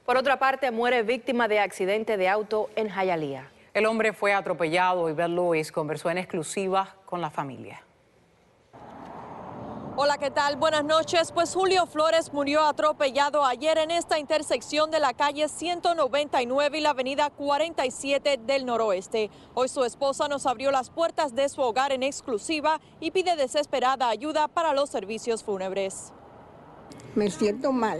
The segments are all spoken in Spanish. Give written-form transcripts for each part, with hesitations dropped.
Por otra parte, muere víctima de accidente de auto en Hialeah. El hombre fue atropellado y Beth Lewis conversó en exclusiva con la familia. Hola, ¿qué tal? Buenas noches. Pues Julio Flores murió atropellado ayer en esta intersección de la calle 199 y la avenida 47 del noroeste. Hoy su esposa nos abrió las puertas de su hogar en exclusiva y pide desesperada ayuda para los servicios fúnebres. Me siento mal.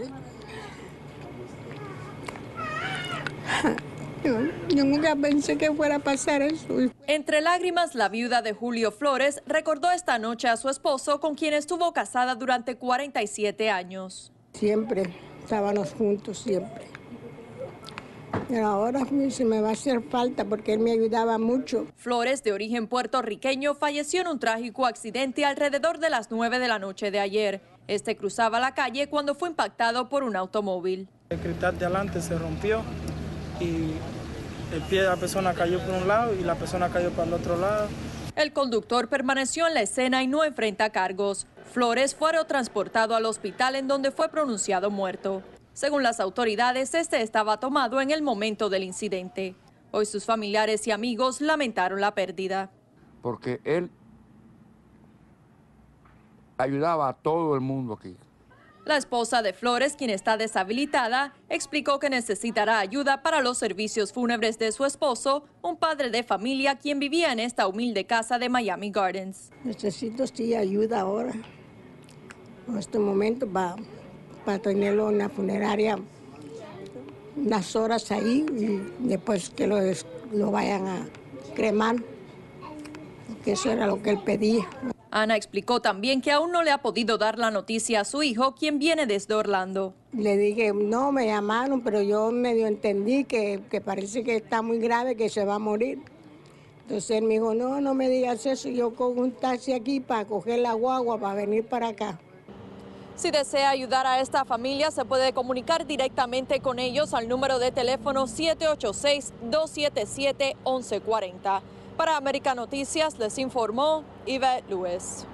Yo nunca pensé que fuera a pasar eso. Entre lágrimas, la viuda de Julio Flores recordó esta noche a su esposo, con quien estuvo casada durante 47 años. Siempre estábamos juntos, siempre. Pero ahora se me va a hacer falta porque él me ayudaba mucho. Flores, de origen puertorriqueño, falleció en un trágico accidente alrededor de las 9 de la noche de ayer. Este cruzaba la calle cuando fue impactado por un automóvil. El cristal de adelante se rompió y el pie de la persona cayó por un lado y la persona cayó para el otro lado. El conductor permaneció en la escena y no enfrenta cargos. Flores fue transportado al hospital, en donde fue pronunciado muerto. Según las autoridades, este estaba tomado en el momento del incidente. Hoy sus familiares y amigos lamentaron la pérdida. Porque él ayudaba a todo el mundo aquí. La esposa de Flores, quien está deshabilitada, explicó que necesitará ayuda para los servicios fúnebres de su esposo, un padre de familia quien vivía en esta humilde casa de Miami Gardens. Necesito sí ayuda ahora, en este momento, para tenerlo en la funeraria unas horas ahí y después que lo vayan a cremar, porque eso era lo que él pedía. Ana explicó también que aún no le ha podido dar la noticia a su hijo, quien viene desde Orlando. Le dije, no, me llamaron, pero yo medio entendí que parece que está muy grave, que se va a morir. Entonces él me dijo, no, no me digas eso, yo cojo un taxi aquí para coger la guagua, para venir para acá. Si desea ayudar a esta familia, se puede comunicar directamente con ellos al número de teléfono 786-277-1140. Para América Noticias les informó Yvette Lewis.